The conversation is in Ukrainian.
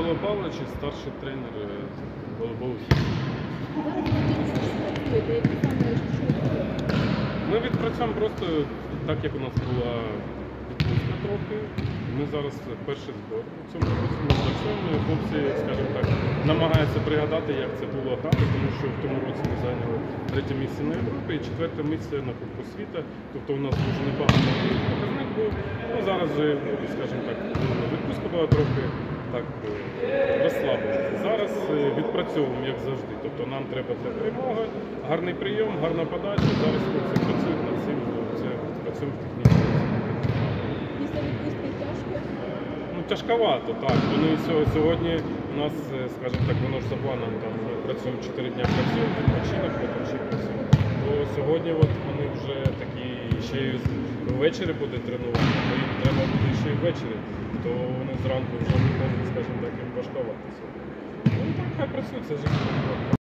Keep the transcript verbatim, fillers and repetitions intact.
Михайло Павлович, старший тренер волейболу «Хімік». Ми відпрацюємо просто так, як у нас була відпустка трохи. Ми зараз перший збор у цьому році, ми працюємо, і хлопці, скажімо так, намагаються пригадати, як це було грати, тому що в тому році ми зайняли третє місце на Європі і четверте місце на Кубку світу. Тобто у нас дуже непоганий показник був. Ну, зараз вже, скажімо так, відпустка була трохи так розслаблена. Зараз відпрацьовуємо, як завжди. Тобто нам треба для перемоги, гарний прийом, гарна подача. Зараз хлопці працюють над цим, це працюємо в технічному. Після відпустки тяжко? Ну, тяжковато, так. Вони сьогодні у нас, скажімо так, воно ж за планом, там працюємо чотири дні працюємо, відпочинок, потім ще працюємо. То сьогодні от вони вже такі, ще й ввечері буде тренувати, то їм треба буде ще й ввечері, то вони зранку вже не можуть, скажімо так, їм важкуватися. Ну так, хай працюють, це життя.